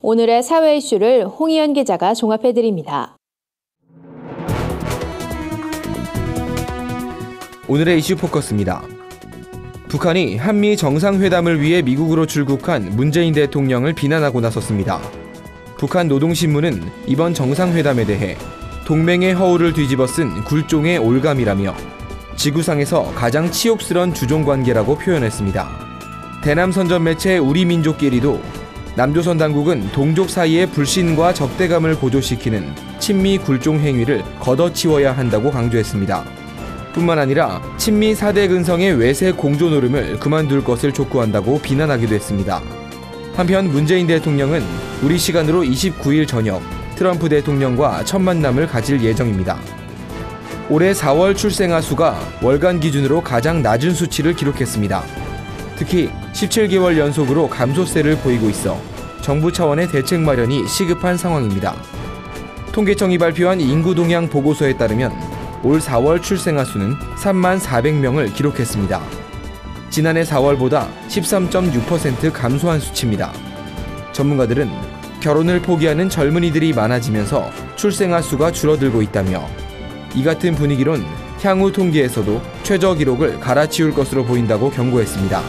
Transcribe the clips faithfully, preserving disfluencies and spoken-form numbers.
오늘의 사회 이슈를 홍희연 기자가 종합해드립니다. 오늘의 이슈 포커스입니다. 북한이 한미 정상회담을 위해 미국으로 출국한 문재인 대통령을 비난하고 나섰습니다. 북한 노동신문은 이번 정상회담에 대해 동맹의 허울을 뒤집어 쓴 굴종의 올감이라며 지구상에서 가장 치욕스런 주종관계라고 표현했습니다. 대남선전 매체 우리민족끼리도 남조선 당국은 동족 사이의 불신과 적대감을 고조시키는 친미 굴종 행위를 걷어치워야 한다고 강조했습니다. 뿐만 아니라 친미 사 대 근성의 외세 공조 노름을 그만둘 것을 촉구한다고 비난하기도 했습니다. 한편 문재인 대통령은 우리 시간으로 이십구 일 저녁 트럼프 대통령과 첫 만남을 가질 예정입니다. 올해 사월 출생아 수가 월간 기준으로 가장 낮은 수치를 기록했습니다. 특히 십칠 개월 연속으로 감소세를 보이고 있어 정부 차원의 대책 마련이 시급한 상황입니다. 통계청이 발표한 인구 동향 보고서에 따르면 올 사월 출생아 수는 삼만 사백 명을 기록했습니다. 지난해 사월보다 십삼 점 육 퍼센트 감소한 수치입니다. 전문가들은 결혼을 포기하는 젊은이들이 많아지면서 출생아 수가 줄어들고 있다며 이 같은 분위기론 향후 통계에서도 최저 기록을 갈아치울 것으로 보인다고 경고했습니다.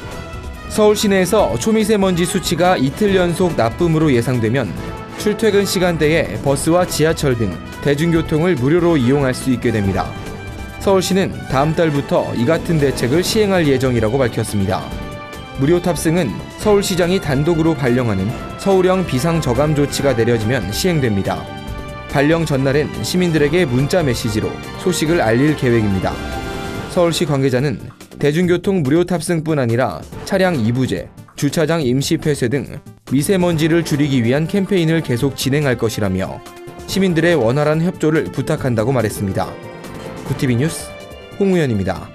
서울 시내에서 초미세먼지 수치가 이틀 연속 나쁨으로 예상되면 출퇴근 시간대에 버스와 지하철 등 대중교통을 무료로 이용할 수 있게 됩니다. 서울시는 다음 달부터 이 같은 대책을 시행할 예정이라고 밝혔습니다. 무료 탑승은 서울시장이 단독으로 발령하는 서울형 비상저감 조치가 내려지면 시행됩니다. 발령 전날엔 시민들에게 문자 메시지로 소식을 알릴 계획입니다. 서울시 관계자는 대중교통 무료 탑승뿐 아니라 차량 이부제, 주차장 임시 폐쇄 등 미세먼지를 줄이기 위한 캠페인을 계속 진행할 것이라며 시민들의 원활한 협조를 부탁한다고 말했습니다. 구티비 뉴스 홍우연입니다.